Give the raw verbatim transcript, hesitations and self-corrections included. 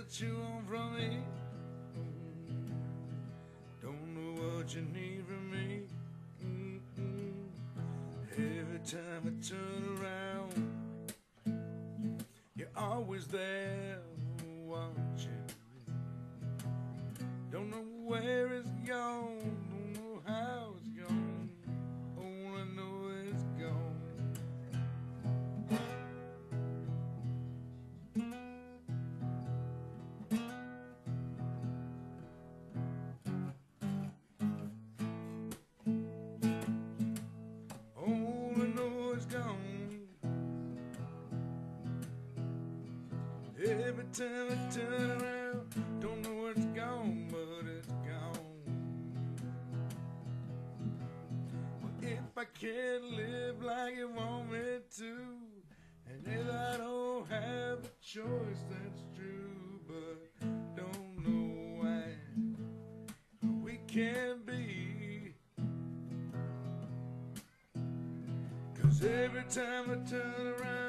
what you want from me. Don't know what you need from me. Mm-mm. Every time I turn around, you're always there watching. Don't know where it's gone, don't know how it's gone. All I know it's gone. All I know it's gone. Every time I turn around, don't know where it's gone, but it's gone. Well, if I can't live like you want me to, and if I don't have a choice, that's true, but don't know why we can't be. 'Cause every time I turn around,